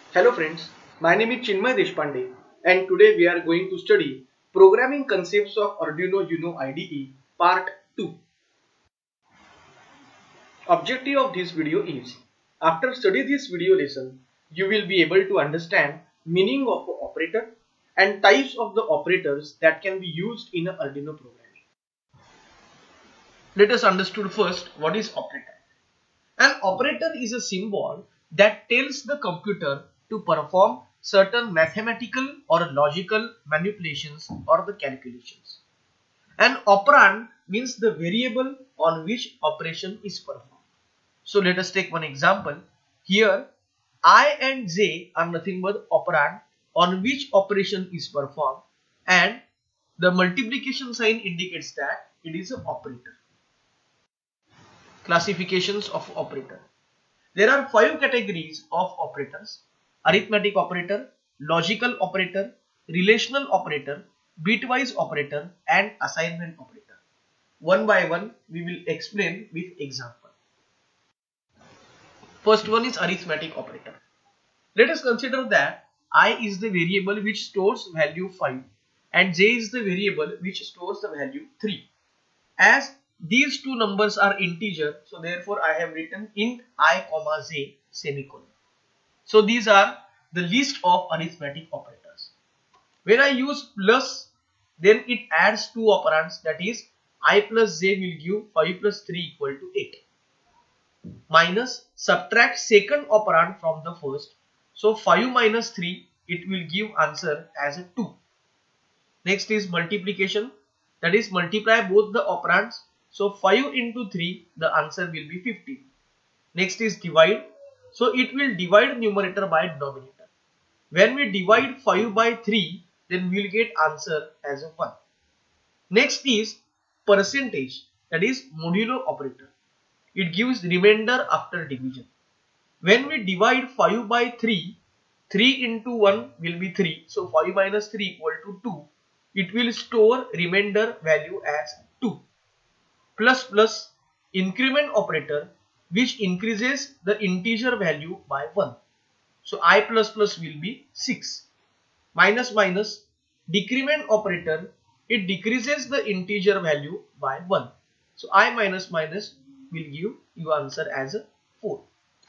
Hello friends, my name is Chinmay Deshpande and today we are going to study Programming Concepts of Arduino IDE Part 2. Objective of this video is, after study this video lesson, you will be able to understand meaning of an operator and types of the operators that can be used in an Arduino programming. Let us understand first what is operator. An operator is a symbol that tells the computer to perform certain mathematical or logical manipulations or the calculations. An operand means the variable on which operation is performed. So let us take one example. Here I and j are nothing but operand on which operation is performed, and the multiplication sign indicates that it is an operator. Classifications of operator. There are 5 categories of operators: arithmetic operator, logical operator, relational operator, bitwise operator, and assignment operator. One by one we will explain with example. First one is arithmetic operator. Let us consider that I is the variable which stores value 5 and j is the variable which stores the value 3. As these two numbers are integer, so therefore I have written int I comma j semicolon. So these are the list of arithmetic operators. When I use plus, then it adds two operands, that is I plus j will give 5 plus 3 equal to 8. Minus, subtract second operand from the first. So 5 minus 3, it will give answer as a 2. Next is multiplication, that is multiply both the operands. So 5 into 3, the answer will be 15. Next is divide. So it will divide numerator by denominator. When we divide 5 by 3, then we will get answer as a 1. Next is percentage, that is modulo operator. It gives remainder after division. When we divide 5 by 3, 3 into 1 will be 3. So 5 minus 3 equal to 2. It will store remainder value as 2. Plus plus increment operator, which increases the integer value by 1. So I plus plus will be 6. Minus minus decrement operator, it decreases the integer value by 1. So I minus minus will give you answer as a 4.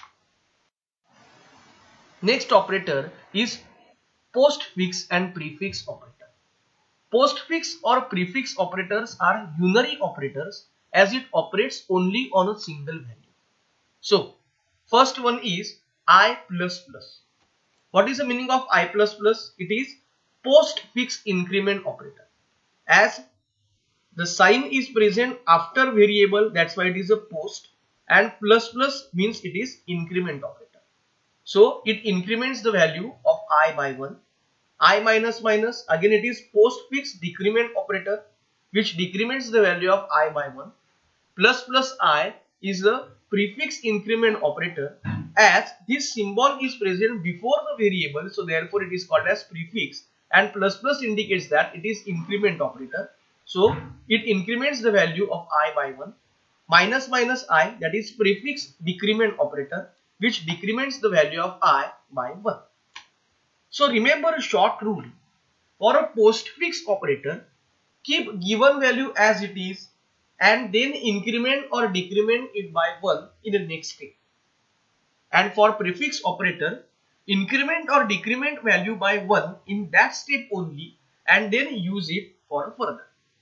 Next operator is postfix and prefix operator. Postfix or prefix operators are unary operators as it operates only on a single value. So first one is I plus plus. What is the meaning of I plus plus? It is postfix increment operator. As the sign is present after variable, that's why it is a post, and plus plus means it is increment operator. So it increments the value of I by 1. I minus minus, again it is postfix decrement operator which decrements the value of I by 1. Plus plus I is the prefix increment operator, as this symbol is present before the variable, so therefore it is called as prefix, and plus plus indicates that it is increment operator. So it increments the value of I by 1. Minus minus I, that is prefix decrement operator which decrements the value of I by 1. So remember a short rule. For a postfix operator, keep given value as it is and then increment or decrement it by 1 in the next step. And for prefix operator, increment or decrement value by 1 in that step only and then use it for further.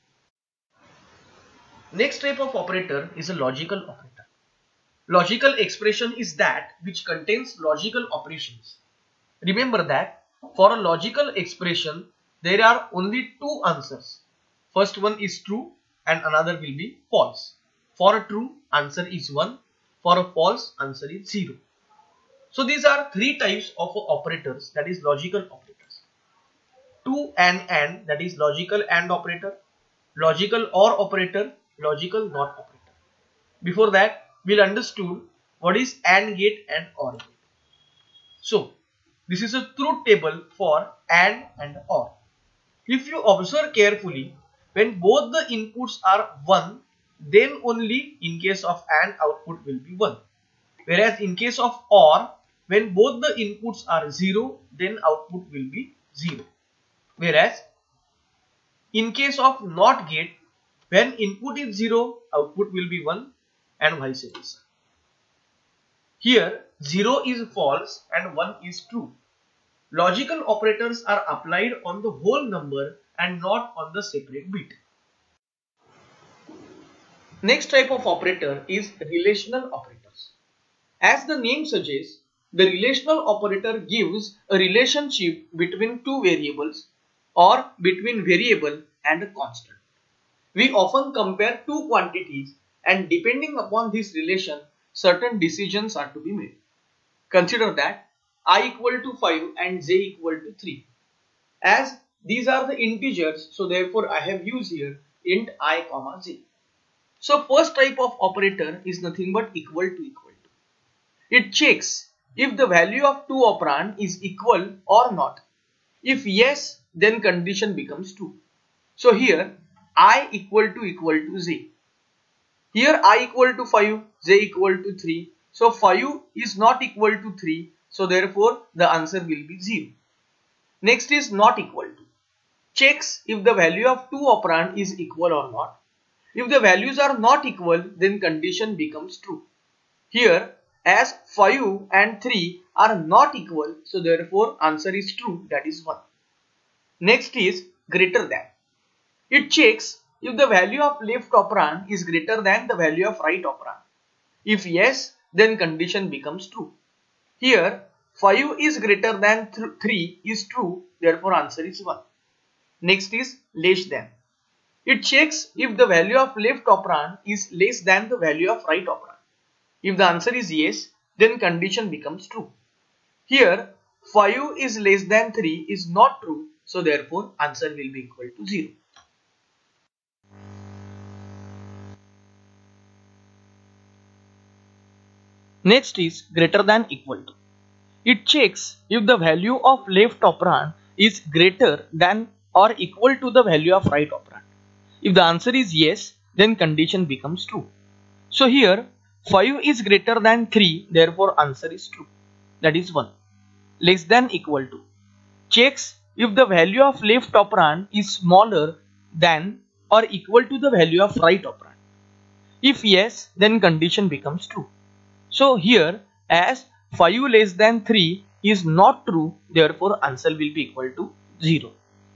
Next type of operator is a logical operator. Logical expression is that which contains logical operations. Remember that for a logical expression, there are only two answers. First one is true and another will be false. For a true, answer is 1. For a false, answer is 0. So these are 3 types of operators, that is logical operators. To and, that is logical and operator. Logical or operator, logical not operator. Before that, we'll understood what is AND gate and OR gate. So this is a truth table for AND and OR. If you observe carefully, when both the inputs are 1, then only in case of AND output will be 1. Whereas in case of OR, when both the inputs are 0, then output will be 0. Whereas in case of NOT gate, when input is 0, output will be 1 and vice versa. Here 0 is false and 1 is true. Logical operators are applied on the whole number and not on the separate bit. Next type of operator is relational operators. As the name suggests, the relational operator gives a relationship between two variables or between variable and a constant. We often compare two quantities, and depending upon this relation, certain decisions are to be made. Consider that I equal to 5 and j equal to 3. As these are the integers, so therefore I have used here int I comma j. So first type of operator is nothing but equal to equal to. It checks if the value of two operand is equal or not. If yes, then condition becomes true. So here I equal to j. Here I equal to 5, j equal to 3. So 5 is not equal to 3. So therefore the answer will be 0. Next is not equal to. Checks if the value of two operand is equal or not. If the values are not equal, then condition becomes true. Here as 5 and 3 are not equal, so therefore answer is true, that is 1. Next is greater than. It checks if the value of left operand is greater than the value of right operand. If yes, then condition becomes true. Here 5 is greater than 3 is true, therefore answer is 1. Next is less than. It checks if the value of left operand is less than the value of right operand. If the answer is yes, then condition becomes true. Here 5 is less than 3 is not true, so therefore answer will be equal to 0. Next is greater than equal to. It checks if the value of left operand is greater than or equal to the value of right operand. If the answer is yes, then condition becomes true. So here 5 is greater than 3, therefore answer is true, that is 1. Less than equal to. Checks if the value of left operand is smaller than or equal to the value of right operand. If yes, then condition becomes true. So here as 5 less than 3 is not true, therefore answer will be equal to 0.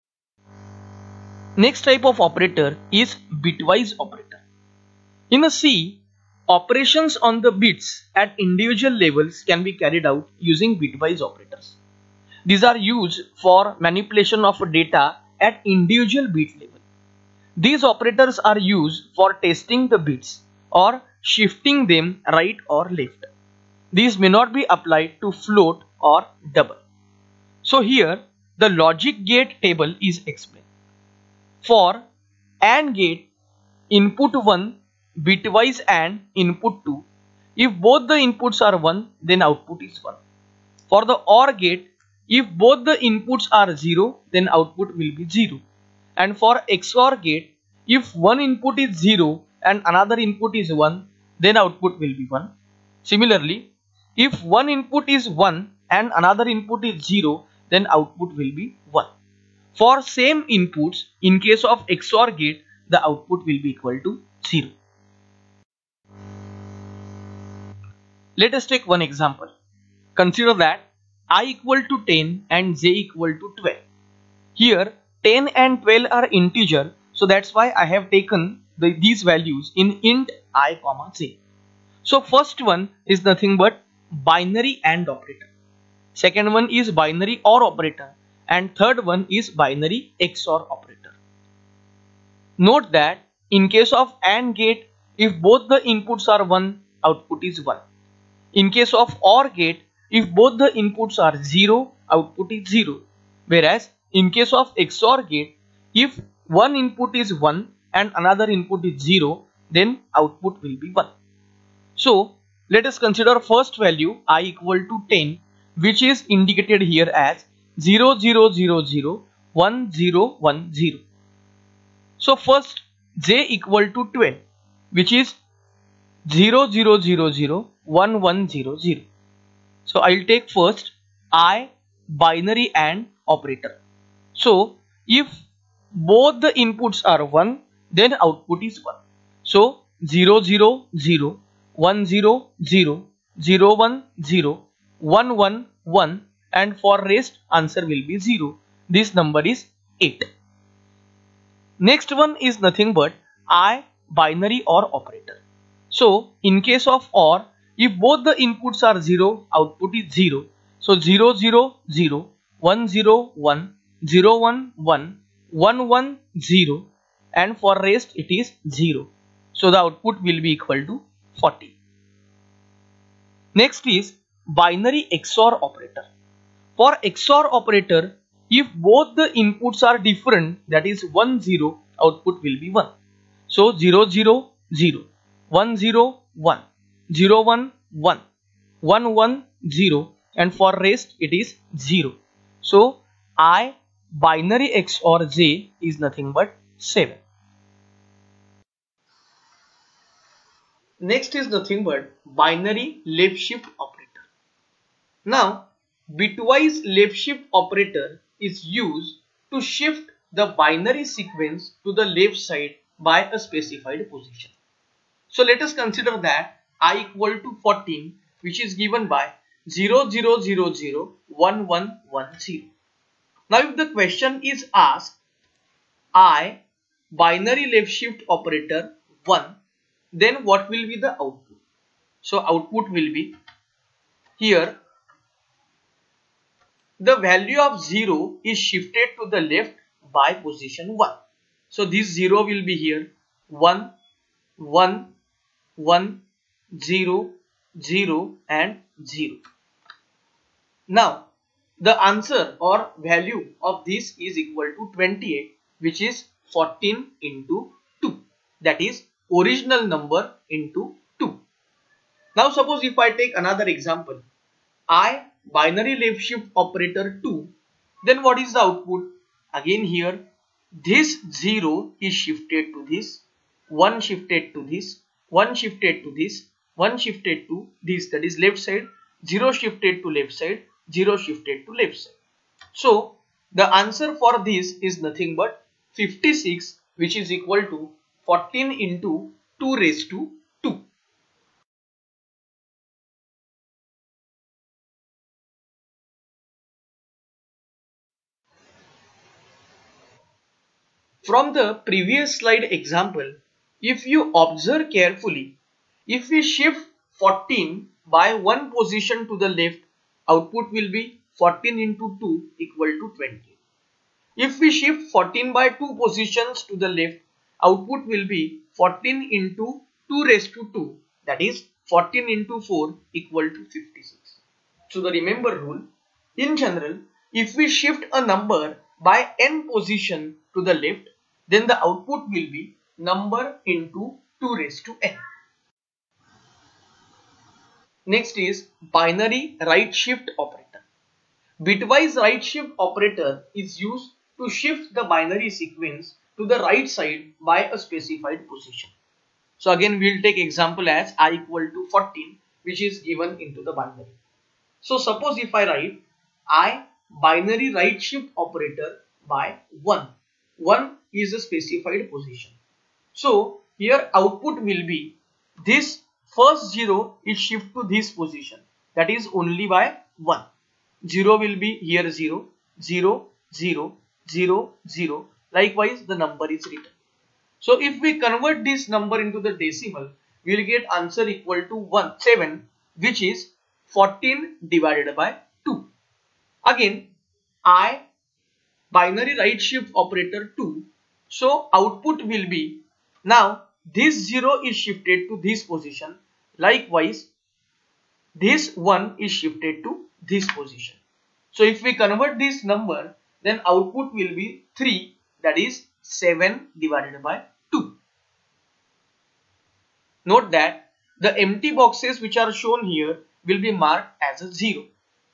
Next type of operator is bitwise operator. In a C, operations on the bits at individual levels can be carried out using bitwise operators. These are used for manipulation of data at individual bit level. These operators are used for testing the bits or shifting them right or left. These may not be applied to float or double. So here the logic gate table is explained. For AND gate, input 1, bitwise AND, input 2. If both the inputs are 1, then output is 1. For the OR gate, if both the inputs are 0, then output will be 0. And for XOR gate, if one input is 0 and another input is 1, then output will be 1. Similarly, if one input is 1 and another input is 0, then output will be 1. For same inputs, in case of XOR gate, the output will be equal to 0. Let us take one example. Consider that I equal to 10 and j equal to 12. Here 10 and 12 are integer, so that's why I have taken these values in int I comma j. So first one is nothing but binary AND operator. Second one is binary OR operator. And third one is binary XOR operator. Note that in case of AND gate, if both the inputs are 1, output is 1. In case of OR gate, if both the inputs are 0, output is 0. Whereas in case of XOR gate, if one input is 1 and another input is 0, then output will be 1. So let us consider first value I equal to 10, which is indicated here as 0 0 0 0 1 0 1 0. So first j equal to 12, which is 0 0 0 0 1 1 0 0. So I'll take first I binary AND operator. So if both the inputs are 1, then output is 1. So 0 0 0, 1 0 0, 0 1 0, 1 1 1, and for rest answer will be 0. This number is 8. Next one is nothing but I binary OR operator. So in case of OR, if both the inputs are 0, output is 0. So 0 0 0, 1 0 1, 0 1 1, 1 1 0, and for rest it is 0. So the output will be equal to 40. Next is binary XOR operator. For XOR operator, if both the inputs are different, that is 1 0, output will be 1. So 0 0 0, 1 0 1, 0 1 1, 1 1 0, and for rest it is 0. So I binary XOR J is nothing but 7. Next is nothing but binary left shift operator. Now bitwise left shift operator is used to shift the binary sequence to the left side by a specified position. So let us consider that I equal to 14, which is given by 0 0 0 0, 1 1 1 0. Now if the question is asked I binary left shift operator 1, then what will be the output? So output will be here the value of 0 is shifted to the left by position 1. So this 0 will be here 1 1 1 0 0 and 0. Now the answer or value of this is equal to 28, which is 14 into 2, that is original number into 2. Now suppose if I take another example, I binary left shift operator 2, then what is the output? Again here this 0 is shifted to this, 1 shifted to this, 1 shifted to this, 1 shifted to this, that is left side, 0 shifted to left side, 0 shifted to left side. So the answer for this is nothing but 56, which is equal to 14 into 2 raised to 2. From the previous slide example, if you observe carefully, if we shift 14 by one position to the left, output will be 14 into 2 equal to 20. If we shift 14 by 2 positions to the left, output will be 14 into 2 raised to 2, that is 14 into 4 equal to 56. So the remember rule, in general, if we shift a number by n position to the left, then the output will be number into 2 raised to n. Next is binary right shift operator. Bitwise right shift operator is used to shift the binary sequence to the right side by a specified position. So again we will take example as I equal to 14, which is given into the binary. So suppose if I write I binary right shift operator by 1. 1 is a specified position. So here output will be this first 0 is shift to this position, that is only by 1. 0 will be here 0, 0, 0, 0, 0. Likewise the number is written. So if we convert this number into the decimal, we will get answer equal to 7, which is 14 divided by 2. Again I binary right shift operator 2. So output will be, now this 0 is shifted to this position. Likewise this 1 is shifted to this position. So if we convert this number, then output will be 3, that is 7 divided by 2. Note that the empty boxes which are shown here will be marked as a 0.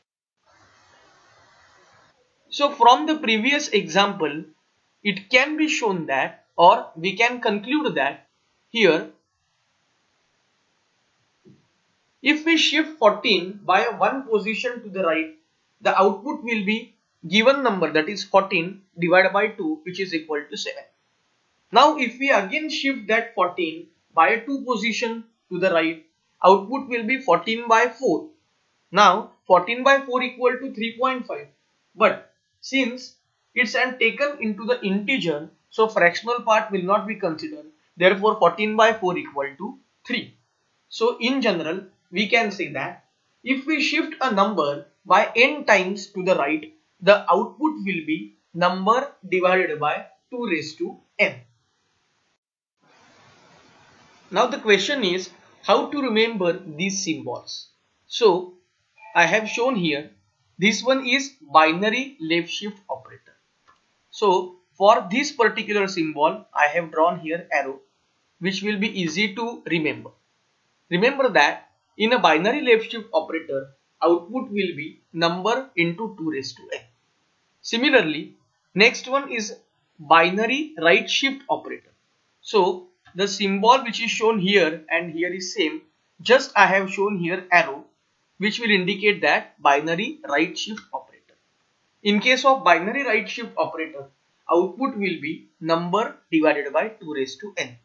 So from the previous example, it can be shown that, or we can conclude that here If we shift 14 by one position to the right, the output will be given number, that is 14 divided by 2, which is equal to 7. Now if we again shift that 14 by 2 position to the right, output will be 14 by 4. Now 14 by 4 equal to 3.5. But since it's taken into the integer, so fractional part will not be considered. Therefore 14 by 4 equal to 3. So in general, we can say that if we shift a number by n times to the right, the output will be number divided by 2 raised to n. Now the question is how to remember these symbols. So I have shown here, this one is binary left shift operator. So for this particular symbol, I have drawn here arrow, which will be easy to remember. Remember that in a binary left shift operator, output will be number into 2 raised to n. Similarly, next one is binary right shift operator. So the symbol which is shown here and here is same, just I have shown here arrow, which will indicate that binary right shift operator. In case of binary right shift operator, output will be number divided by 2 raised to n.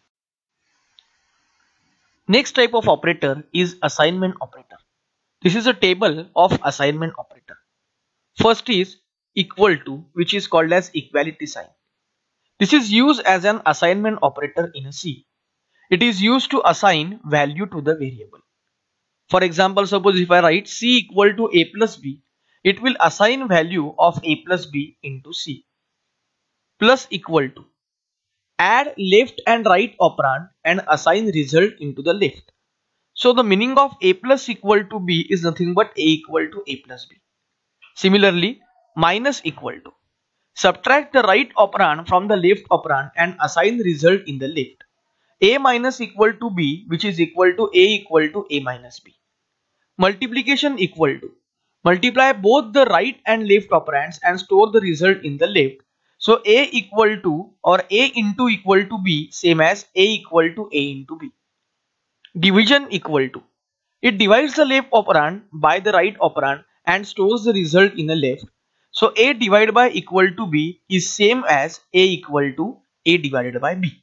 Next type of operator is assignment operator. This is a table of assignment operator. First is equal to, which is called as equality sign. This is used as an assignment operator in a C. It is used to assign value to the variable. For example, suppose if I write C equal to A plus B, it will assign value of A plus B into C. Plus equal to, add left and right operand and assign result into the left. So the meaning of A plus equal to B is nothing but A equal to A plus B. Similarly, minus equal to, subtract the right operand from the left operand and assign result in the left. A minus equal to B, which is equal to A equal to A minus B. Multiplication equal to, multiply both the right and left operands and store the result in the left. So A equal to or A into equal to B, same as A equal to A into B. Division equal to, it divides the left operand by the right operand and stores the result in the left. So A divided by equal to B is same as A equal to A divided by B.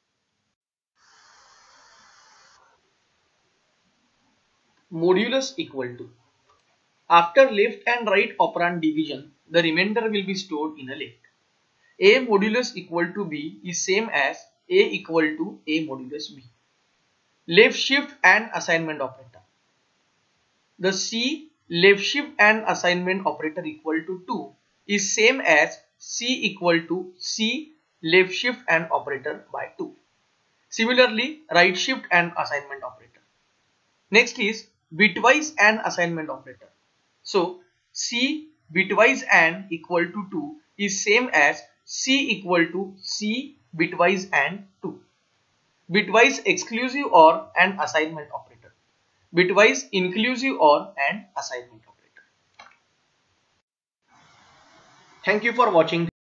Modulus equal to, after left and right operand division, the remainder will be stored in a left. A modulus equal to B is same as A equal to A modulus B. Left shift and assignment operator. The C left shift and assignment operator equal to 2 is same as C equal to C left shift and operator by 2. Similarly, right shift and assignment operator. Next is bitwise and assignment operator. So C bitwise and equal to 2 is same as C equal to C bitwise and 2. Bitwise exclusive OR and assignment operator. Bitwise inclusive OR and assignment operator. Thank you for watching.